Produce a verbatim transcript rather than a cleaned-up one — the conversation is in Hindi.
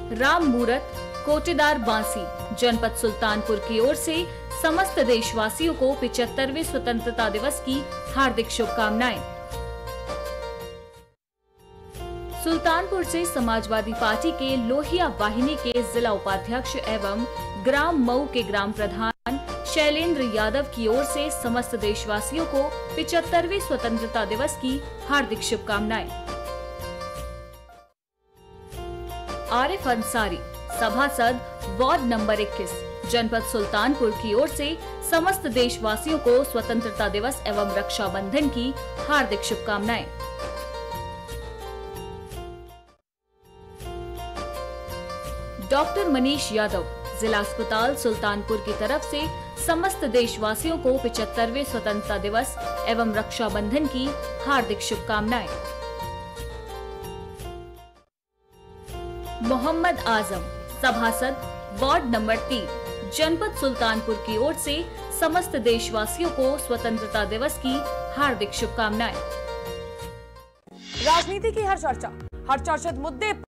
राम मूरत कोटेदार बांसी जनपद सुल्तानपुर की ओर से समस्त देशवासियों को पिचहत्तरवें स्वतंत्रता दिवस की हार्दिक शुभकामनाएं। सुल्तानपुर से समाजवादी पार्टी के लोहिया वाहिनी के जिला उपाध्यक्ष एवं ग्राम मऊ के ग्राम प्रधान शैलेंद्र यादव की ओर से समस्त देशवासियों को पिचहत्तरवें स्वतंत्रता दिवस की हार्दिक शुभकामनाएं। आरिफ अंसारी सभासद वार्ड नंबर इक्कीस जनपद सुल्तानपुर की ओर से समस्त देशवासियों को स्वतंत्रता दिवस एवं रक्षाबंधन की हार्दिक शुभकामनाएं। डॉक्टर मनीष यादव जिला अस्पताल सुल्तानपुर की तरफ से समस्त देशवासियों को पिचहत्तरवें स्वतंत्रता दिवस एवं रक्षाबंधन की हार्दिक शुभकामनाएं। मोहम्मद आजम सभासद वार्ड नंबर तीन जनपद सुल्तानपुर की ओर से समस्त देशवासियों को स्वतंत्रता दिवस की हार्दिक शुभकामनाएं। राजनीति की हर चर्चा, हर चर्चित मुद्दे